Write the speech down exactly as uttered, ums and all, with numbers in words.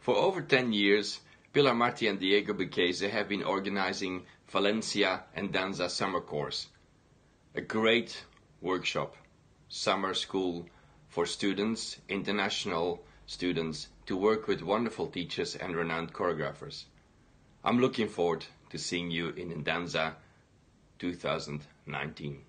For over ten years, Pilar Marti and Diego Buquese have been organizing Valencia Endanza summer course, a great workshop, summer school for students, international students, to work with wonderful teachers and renowned choreographers. I'm looking forward to seeing you in Endanza two thousand nineteen.